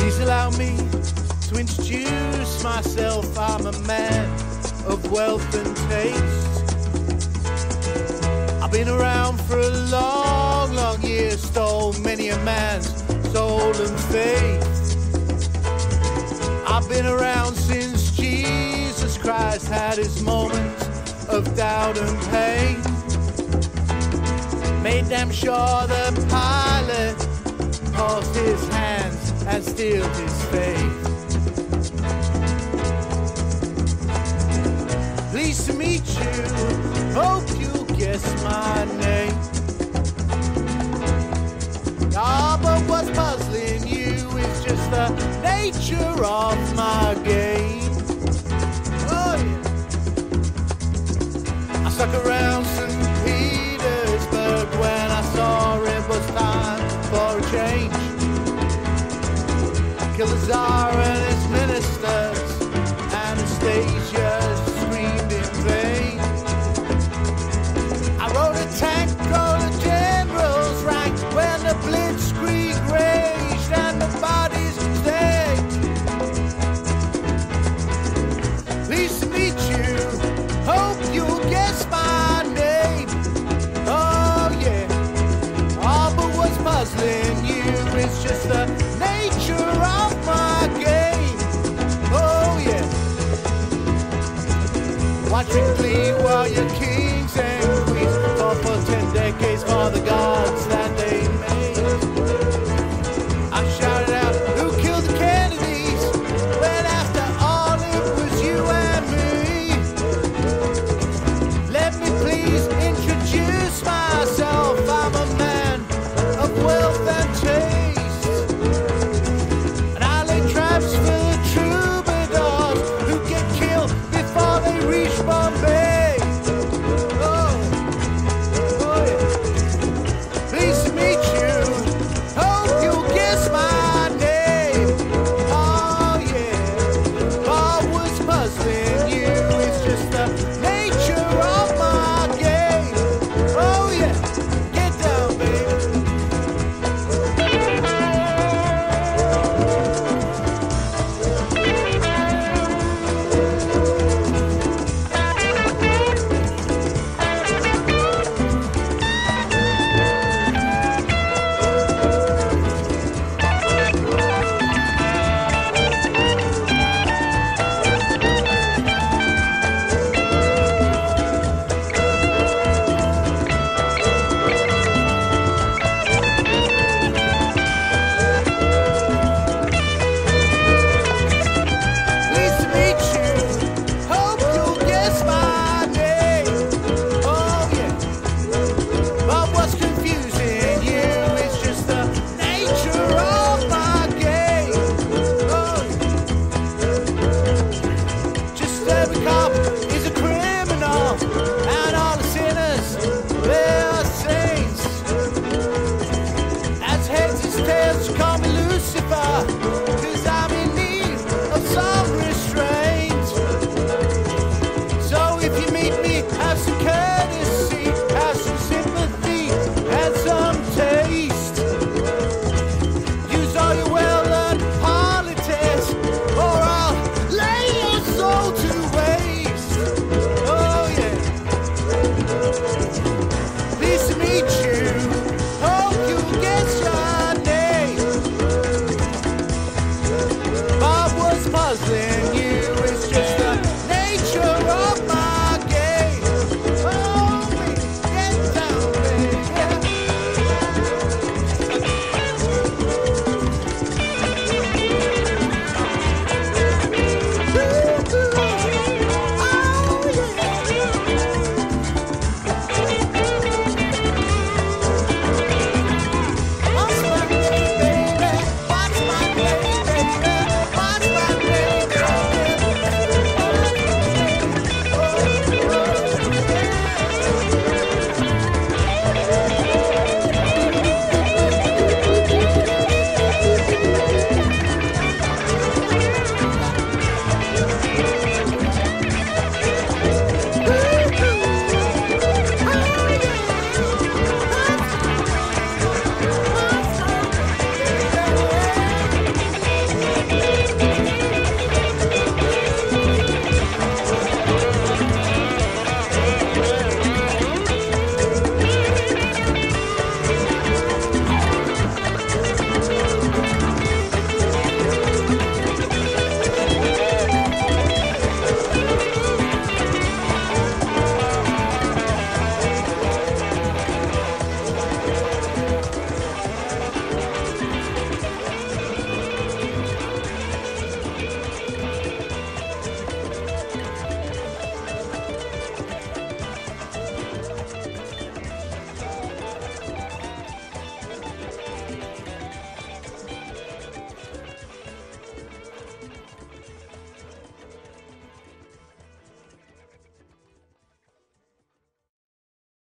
Please allow me to introduce myself. I'm a man of wealth and taste. I've been around for a long, long year, stole many a man's soul and faith. I've been around since Jesus Christ had his moments of doubt and pain. Made damn sure the pilot paused his hands and steeled his faith. Pleased to meet you, hope you guess my name. Ah, but what's puzzling you is just the nature of my game. Oh yeah. I stuck around St. Petersburg when I saw it was time for a change. Kill the Tsar and his ministers, Anastasia screamed in vain. I rode a tank on a general's rank when the blitzkrieg raged and the bodies stayed. Pleased to meet you, hope you'll guess my name. Oh yeah, oh, but what's puzzling you is just the